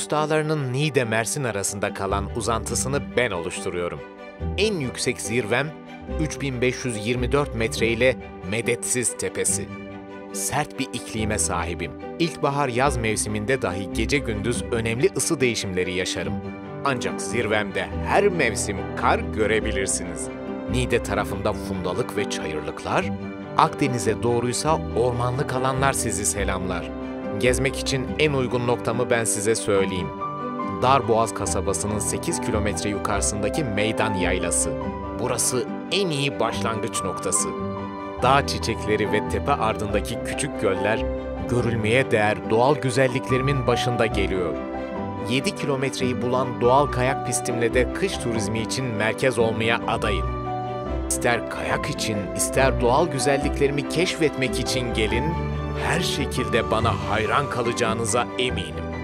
Erciyes Dağları'nın Niğde Mersin arasında kalan uzantısını ben oluşturuyorum. En yüksek zirvem 3524 metre ile Medetsiz Tepesi. Sert bir iklime sahibim. İlkbahar-yaz mevsiminde dahi gece gündüz önemli ısı değişimleri yaşarım. Ancak zirvemde her mevsim kar görebilirsiniz. Niğde tarafında fundalık ve çayırlıklar, Akdeniz'e doğruysa ormanlık alanlar sizi selamlar. Gezmek için en uygun noktamı ben size söyleyeyim. Darboğaz kasabasının 8 kilometre yukarısındaki Meydan Yaylası. Burası en iyi başlangıç noktası. Dağ çiçekleri ve tepe ardındaki küçük göller, görülmeye değer doğal güzelliklerimin başında geliyor. 7 kilometreyi bulan doğal kayak pistimle de kış turizmi için merkez olmaya adayım. İster kayak için, ister doğal güzelliklerimi keşfetmek için gelin, her şekilde bana hayran kalacağınıza eminim.